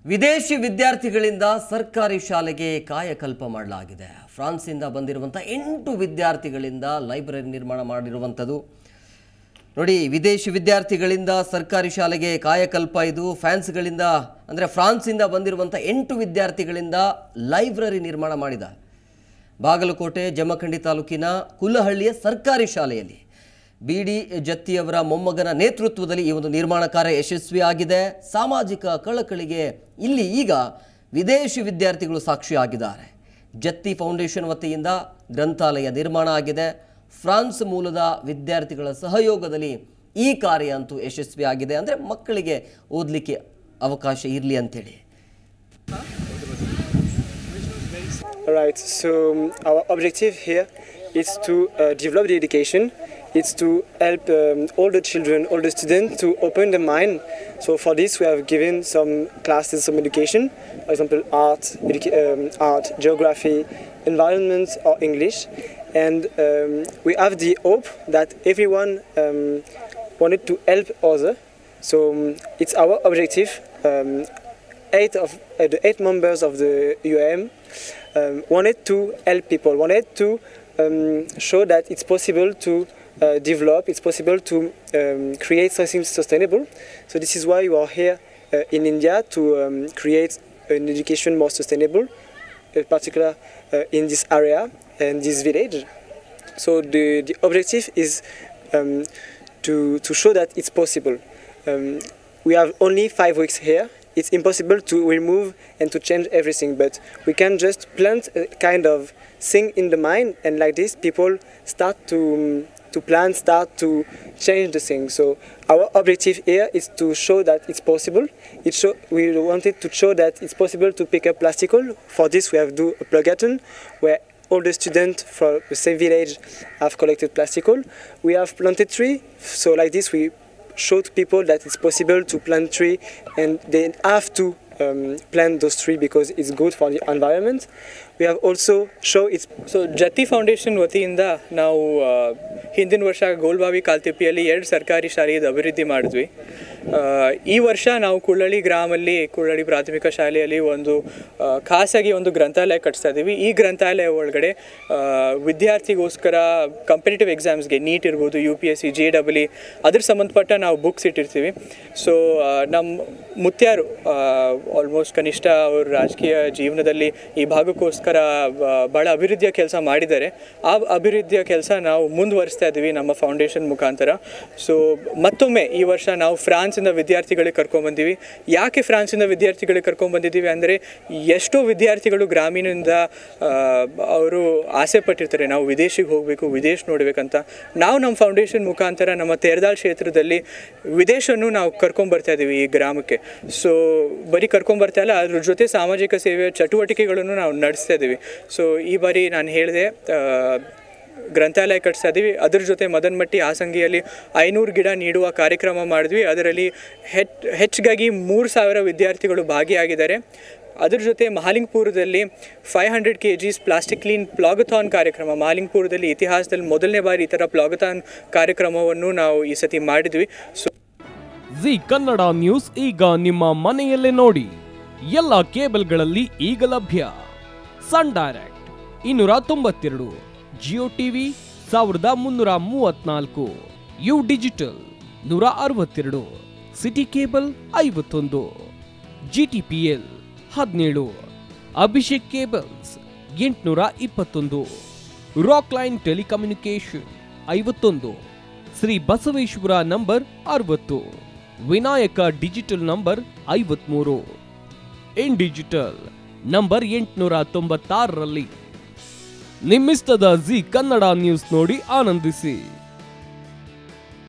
ವಿದೇಶಿ ವಿದ್ಯಾರ್ಥಿಗಳಿಂದ ಸರ್ಕಾರಿ ಶಾಲೆಗೆ ಕಾಯಕಲ್ಪ ಮಾಡಲಾಗಿದೆ. ಫ್ರಾನ್ಸಿಂದ ಬಂದಿರುವಂಥ 8 ವಿದ್ಯಾರ್ಥಿಗಳಿಂದ ಲೈಬ್ರರಿ ನಿರ್ಮಾಣ ಮಾಡಿರುವಂಥದ್ದು ನೋಡಿ. ವಿದೇಶಿ ವಿದ್ಯಾರ್ಥಿಗಳಿಂದ ಸರ್ಕಾರಿ ಶಾಲೆಗೆ ಕಾಯಕಲ್ಪ. ಇದು ಫ್ರಾನ್ಸಿಂದ ಬಂದಿರುವಂಥ 8 ವಿದ್ಯಾರ್ಥಿಗಳಿಂದ ಲೈಬ್ರರಿ ನಿರ್ಮಾಣ ಮಾಡಿದ ಬಾಗಲಕೋಟೆ ಜಮಖಂಡಿ ತಾಲೂಕಿನ ಕುಲ್ಲಹಳ್ಳಿಯ ಸರ್ಕಾರಿ ಶಾಲೆಯಲ್ಲಿ ಬಿ.ಡಿ. ಜತ್ತಿಯವರ ಮೊಮ್ಮಗನ ನೇತೃತ್ವದಲ್ಲಿ ಈ ಒಂದು ನಿರ್ಮಾಣ ಕಾರ್ಯ ಯಶಸ್ವಿಯಾಗಿದೆ. ಸಾಮಾಜಿಕ ಕಳಕಳಿಗೆ ಇಲ್ಲಿ ಈಗ ವಿದೇಶಿ ವಿದ್ಯಾರ್ಥಿಗಳು ಸಾಕ್ಷಿಯಾಗಿದ್ದಾರೆ. ಜತ್ತಿ ಫೌಂಡೇಶನ್ ವತಿಯಿಂದ ಗ್ರಂಥಾಲಯ ನಿರ್ಮಾಣ ಆಗಿದೆ. ಫ್ರಾನ್ಸ್ ಮೂಲದ ವಿದ್ಯಾರ್ಥಿಗಳ ಸಹಯೋಗದಲ್ಲಿ ಈ ಕಾರ್ಯ ಅಂತೂ ಯಶಸ್ವಿಯಾಗಿದೆ. ಅಂದರೆ ಮಕ್ಕಳಿಗೆ ಓದಲಿಕ್ಕೆ ಅವಕಾಶ ಇರಲಿ ಅಂತೇಳಿ. Right, so our objective here is to develop the education. It's to help all the children, all the students to open their mind. So for this we have given some classes, some education, for example art, geography, environment or English. And we have the hope that everyone wanted to help others. So it's our objective. The 8 members of the UAM wanted to help people, wanted to show that it's possible to develop, it's possible to create something sustainable. So this is why we are here in India to create an education more sustainable, in particular in this area and this village. So the objective is to show that it's possible. We have only 5 weeks here. It's impossible to remove and to change everything, but we can just plant a kind of thing in the mind, and like this people start to plan, start to change the thing. So our objective here is to show that it's possible. We wanted to show that it's possible to pick up plastic. For this we have do a plug-a-thon where all the students from the same village have collected plastic. We have planted tree, so like this we show to people that it's possible to plant tree, and they have to plant those trees because it's good for the environment. We have also show it's so Jatti foundation ವತಿಯಿಂದ ನಾವು ಹಿಂದಿನ ವರ್ಷ ಗೋಲ್ಬಾವಿ ಕಾಲ್ತಿಪ್ಪಿಯಲ್ಲಿ 2 ಸರ್ಕಾರಿ ಶಾಲೆಯ ಅಭಿವೃದ್ಧಿ ಮಾಡಿದ್ವಿ. ಈ ವರ್ಷ ನಾವು ಕುಳ್ಳಳ್ಳಿ ಗ್ರಾಮಲ್ಲಿ ಕುಳ್ಳಳ್ಳಿ ಪ್ರಾಥಮಿಕ ಶಾಲೆಯಲ್ಲಿ ಒಂದು ಖಾಸಗಿ ಒಂದು ಗ್ರಂಥಾಲಯ ಕಟ್ಟಿಸ್ತಾ ಇದ್ದೀವಿ. ಈ ಗ್ರಂಥಾಲಯ ಒಳಗಡೆ ವಿದ್ಯಾರ್ಥಿಗೋಸ್ಕರ ಕಾಂಪಿಟೇಟಿವ್ ಎಕ್ಸಾಮ್ಸ್ಗೆ ನೀಟ್ ಇರ್ಬೋದು, UPSC, JEE ಅದ್ರ ಸಂಬಂಧಪಟ್ಟ ನಾವು ಬುಕ್ಸ್ ಇಟ್ಟಿರ್ತೀವಿ. ಸೊ ನಮ್ಮ ಮುತ್ಯಾರು ಆಲ್ಮೋಸ್ಟ್ ಕನಿಷ್ಠ ಅವ್ರ ರಾಜಕೀಯ ಜೀವನದಲ್ಲಿ ಈ ಭಾಗಕ್ಕೋಸ್ಕರ ಭಾಳ ಅಭಿವೃದ್ಧಿಯ ಕೆಲಸ ಮಾಡಿದ್ದಾರೆ. ಆ ಅಭಿವೃದ್ಧಿಯ ಕೆಲಸ ನಾವು ಮುಂದುವರಿಸ್ತಾ ಇದ್ದೀವಿ ನಮ್ಮ ಫೌಂಡೇಶನ್ ಮುಖಾಂತರ. ಸೊ ಮತ್ತೊಮ್ಮೆ ಈ ವರ್ಷ ನಾವು ಫ್ರಾನ್ಸಿಂದ ವಿದ್ಯಾರ್ಥಿಗಳಿಗೆ ಕರ್ಕೊಂಡ್ಬಂದೀವಿ. ಯಾಕೆ ಫ್ರಾನ್ಸಿಂದ ವಿದ್ಯಾರ್ಥಿಗಳಿಗೆ ಕರ್ಕೊಂಡ್ಬಂದಿದ್ದೀವಿ ಅಂದರೆ, ಎಷ್ಟೋ ವಿದ್ಯಾರ್ಥಿಗಳು ಗ್ರಾಮೀಣದಿಂದ ಅವರು ಆಸೆ ಪಟ್ಟಿರ್ತಾರೆ ನಾವು ವಿದೇಶಿಗೆ ಹೋಗಬೇಕು, ವಿದೇಶ ನೋಡಬೇಕಂತ. ನಾವು ನಮ್ಮ ಫೌಂಡೇಶನ್ ಮುಖಾಂತರ ನಮ್ಮ ತೇರದಾಳ್ ಕ್ಷೇತ್ರದಲ್ಲಿ ವಿದೇಶವನ್ನು ನಾವು ಕರ್ಕೊಂಡ್ಬರ್ತಾ ಇದ್ದೀವಿ ಈ ಗ್ರಾಮಕ್ಕೆ. ಸೊ ಬರೀ ಕರ್ಕೊಂಡ್ಬರ್ತಾ ಇಲ್ಲ, ಅದ್ರ ಜೊತೆ ಸಾಮಾಜಿಕ ಸೇವೆಯ ಚಟುವಟಿಕೆಗಳನ್ನು ನಾವು ನಡೆಸ್ತಾ ಇದ್ದೀವಿ. ಸೊ ಈ ಬಾರಿ ನಾನು ಹೇಳಿದೆ ಗ್ರಂಥಾಲಯ ಕಟ್ಟಿಸ್ತಾ ಇದ್ದೀವಿ. ಅದ್ರ ಜೊತೆ ಮದನಮಟ್ಟಿ ಆಸಂಗಿಯಲ್ಲಿ 500 ಗಿಡ ನೀಡುವ ಕಾರ್ಯಕ್ರಮ ಮಾಡಿದ್ವಿ. ಅದರಲ್ಲಿ ಹೆಚ್ಚಿಗಾಗಿ 3000 ವಿದ್ಯಾರ್ಥಿಗಳು ಭಾಗಿಯಾಗಿದ್ದಾರೆ. ಅದ್ರ ಜೊತೆ ಮಹಾಲಿಂಗಪುರದಲ್ಲಿ 500 kg ಪ್ಲಾಸ್ಟಿಕ್ ಕ್ಲೀನ್ ಪ್ಲಾಗಥಾನ್ ಕಾರ್ಯಕ್ರಮ, ಮಹಾಲಿಂಗಪುರದಲ್ಲಿ ಇತಿಹಾಸದಲ್ಲಿ ಮೊದಲನೇ ಬಾರಿ ಈ ಥರ ಪ್ಲಾಗಥಾನ್ ಕಾರ್ಯಕ್ರಮವನ್ನು ನಾವು ಈ ಸತಿ ಮಾಡಿದ್ವಿ. ಸೊ ಜಿ ಕನ್ನಡ ನ್ಯೂಸ್ ಈಗ ನಿಮ್ಮ ಮನೆಯಲ್ಲೇ ನೋಡಿ. ಎಲ್ಲ ಕೇಬಲ್ಗಳಲ್ಲಿ ಈಗ ಲಭ್ಯ. Sun Direct 292, Jio TV 1334, U digital 162, city cable 51, GTPL 17, Abhishek cables 821, rock line telecommunication 51, Shri Basaveshwara number 60, Vinayaka digital number 53, in digital number 896ರಲ್ಲಿ. ನಿಮ್ಮಿಸ್ತದ ಜಿ ಕನ್ನಡ ನ್ಯೂಸ್ ನೋಡಿ ಆನಂದಿಸಿ.